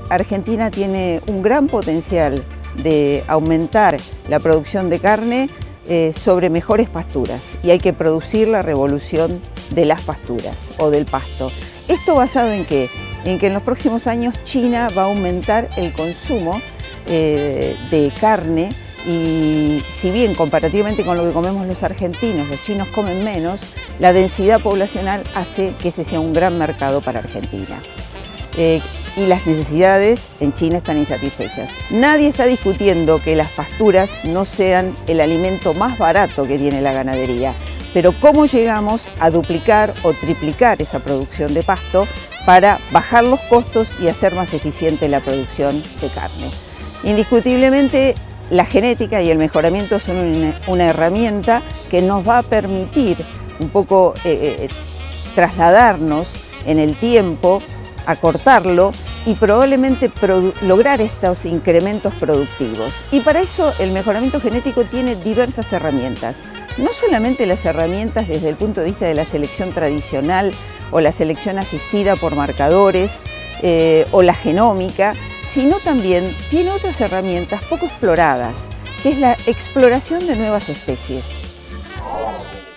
Argentina tiene un gran potencial de aumentar la producción de carne sobre mejores pasturas, y hay que producir la revolución de las pasturas o del pasto. ¿Esto basado en qué? En que en los próximos años China va a aumentar el consumo de carne, y si bien comparativamente con lo que comemos los argentinos, los chinos comen menos, la densidad poblacional hace que ese sea un gran mercado para Argentina. Y las necesidades en China están insatisfechas. Nadie está discutiendo que las pasturas no sean el alimento más barato que tiene la ganadería, pero ¿cómo llegamos a duplicar o triplicar esa producción de pasto para bajar los costos y hacer más eficiente la producción de carne? Indiscutiblemente, la genética y el mejoramiento son una herramienta que nos va a permitir un poco trasladarnos en el tiempo, acortarlo y probablemente lograr estos incrementos productivos. Y para eso el mejoramiento genético tiene diversas herramientas. No solamente las herramientas desde el punto de vista de la selección tradicional o la selección asistida por marcadores o la genómica, sino también tiene otras herramientas poco exploradas, que es la exploración de nuevas especies.